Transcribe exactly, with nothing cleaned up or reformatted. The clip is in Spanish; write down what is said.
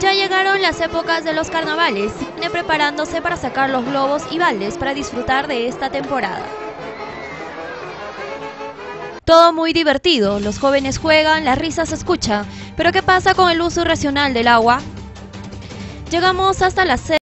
Ya llegaron las épocas de los carnavales, viene preparándose para sacar los globos y baldes para disfrutar de esta temporada. Todo muy divertido, los jóvenes juegan, la risa se escucha, pero ¿qué pasa con el uso irracional del agua? Llegamos hasta la sede